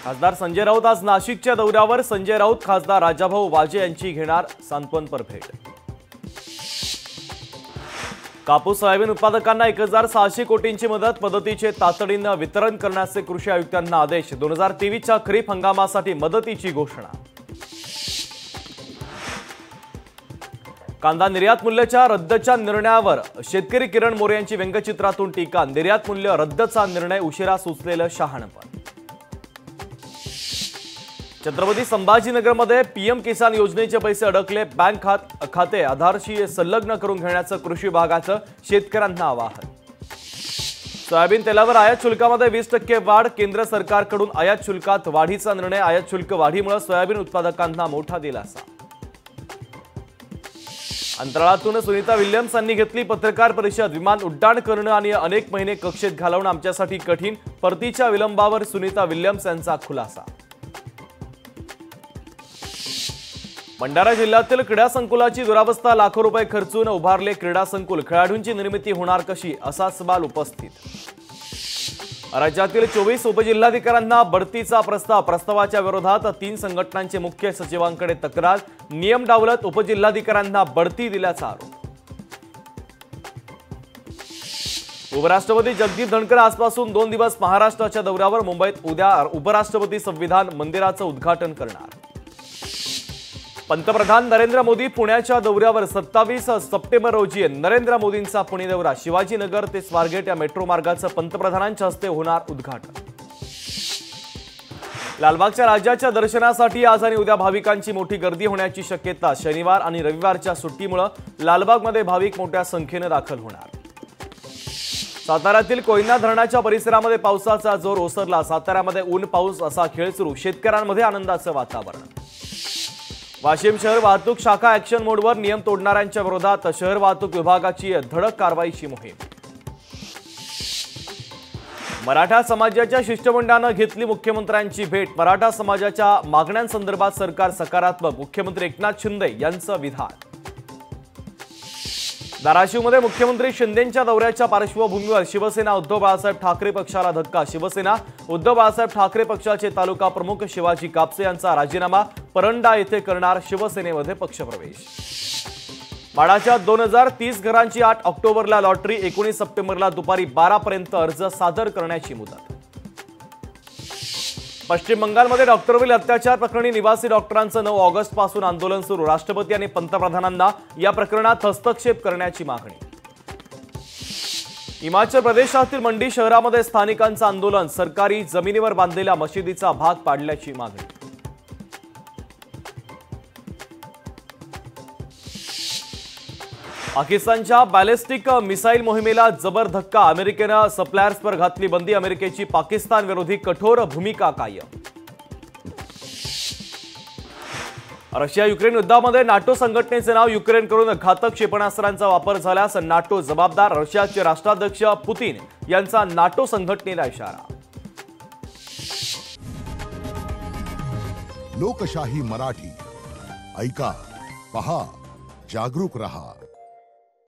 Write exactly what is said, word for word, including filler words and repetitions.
खासदार संजय राऊत आज नाशिकच्या दौऱ्यावर। संजय राऊत खासदार राजाभाऊ वाजे यांची घेणार सांत्वनपर भेट। कापूस सोयाबीन उत्पादकांना एक हजार सहाशे कोटींची मदत, मदतीचे तातडीने वितरण करण्याचे कृषी आयुक्तांना आदेश। दोन हजार तेवीसच्या खरीप हंगामासाठी मदतीची घोषणा। कांदा निर्यात मूल्याच्या रद्दच्या निर्णयावर शेतकरी किरण मोरे यांची व्यंगचित्रातून टीका। निर्यात मूल्य रद्दचा निर्णय उशिरा सुचलेलं शहाणपण। छत्रपती संभाजीनगरमध्ये पीएम किसान योजनेचे पैसे अडकले। बँक खात खाते आधारशी संलग्न करून घेण्याचं कृषी विभागाचं शेतकऱ्यांना आवाहन। सोयाबीन तेलावर आयात शुल्कामध्ये वीस टक्के वाढ। केंद्र सरकारकडून आयात शुल्कात वाढीचा निर्णय। आयात शुल्क वाढीमुळे सोयाबीन उत्पादकांना मोठा दिलासा। अंतराळातून सुनीता विल्यम्स यांनी घेतली पत्रकार परिषद। विमान उड्डाण करणं आणि अनेक महिने कक्षेत घालवणं आमच्यासाठी कठीण। परतीच्या विलंबावर सुनीता विल्यम्स यांचा खुलासा। भंडारा जिल्ह्यातील क्रीडा संकुलाची दुरावस्था। लाखो रुपये खर्चून उभारले क्रीडा संकुल, खेळाडूंची निर्मिती होणार कशी असा सवाल उपस्थित। राज्यातील चोवीस उपजिल्हाधिकाऱ्यांना बढतीचा प्रस्ताव। प्रस्तावाच्या विरोधात तीन संघटनांचे मुख्य सचिवांकडे तक्रार। नियम डावलत उपजिल्हाधिकाऱ्यांना बढती दिल्याचा आरोप। उपराष्ट्रपती जगदीप धनखड आजपासून दोन दिवस महाराष्ट्राच्या दौऱ्यावर। मुंबईत उद्या उपराष्ट्रपती संविधान मंदिराचं उद्घाटन करणार। पंतप्रधान नरेंद्र मोदी पुण्याच्या दौऱ्यावर। सत्तावीस सप्टेंबर रोजी नरेंद्र मोदींचा पुणे दौरा। शिवाजीनगर ते स्वारगेट या मेट्रो मार्गाचं पंतप्रधानांच्या हस्ते होणार उद्घाटन। लालबागच्या राजाच्या दर्शनासाठी आज आणि उद्या भाविकांची मोठी गर्दी होण्याची शक्यता। शनिवार आणि रविवारच्या सुट्टीमुळे लालबागमध्ये भाविक मोठ्या संख्येने दाखल होणार। साताऱ्यातील कोयना धरणाच्या परिसरामध्ये पावसाचा जोर ओसरला। साताऱ्यामध्ये ऊन पाऊस असा खेळ सुरू। शेतकऱ्यांमध्ये आनंदाचं वातावरण। वाशिम शहर वाहतूक शाखा ॲक्शन मोडवर। नियम तोडणाऱ्यांच्या विरोधात शहर वाहतूक विभागाची धडक कारवाईची मोहीम। मराठा समाजाच्या शिष्टमंडळानं घेतली मुख्यमंत्र्यांची भेट। मराठा समाजाच्या मागण्यांसंदर्भात सरकार सकारात्मक। मुख्यमंत्री एकनाथ शिंदे यांचं विधान। धाराशिवमध्ये मुख्यमंत्री शिंदेंच्या दौऱ्याच्या पार्श्वभूमीवर शिवसेना उद्धव बाळासाहेब ठाकरे पक्षाला धक्का। शिवसेना उद्धव बाळासाहेब ठाकरे पक्षाचे तालुका प्रमुख शिवाजी कापसे यांचा राजीनामा। परंडा येथे करणार शिवसेनेमध्ये पक्षप्रवेश। माडाच्या दोन हजार तीस घरांची आठ ऑक्टोबरला लॉटरी। एकोणीस सप्टेंबरला दुपारी बारा पर्यंत अर्ज सादर करण्याची मुदत। पश्चिम बंगालमध्ये डॉक्टरवरील अत्याचार प्रकरणी निवासी डॉक्टरांचं नऊ ऑगस्ट पासून आंदोलन सुरू। राष्ट्रपती आणि पंतप्रधानांना या प्रकरणात हस्तक्षेप करण्याची मागणी। हिमाचल प्रदेशातील मंडी शहरामध्ये स्थानिकांचं आंदोलन। सरकारी जमिनीवर बांधलेल्या मशिदीचा भाग पाडल्याची मागणी। पाकिस्तानच्या बॅलिस्टिक मिसाईल मोहिमेला जबर धक्का। अमेरिकेनं सप्लायर्सवर घातली बंदी। अमेरिकेची पाकिस्तान विरोधी कठोर भूमिका कायम। रशिया युक्रेन युद्धामध्ये नाटो संघटनेचे नाव युक्रेनकडून घातक क्षेपणास्त्रांचा वापर झाल्यास नाटो जबाबदार। रशियाचे राष्ट्राध्यक्ष पुतीन यांचा नाटो संघटनेला इशारा। लोकशाही मराठी ऐका, पहा, जागरूक रहा।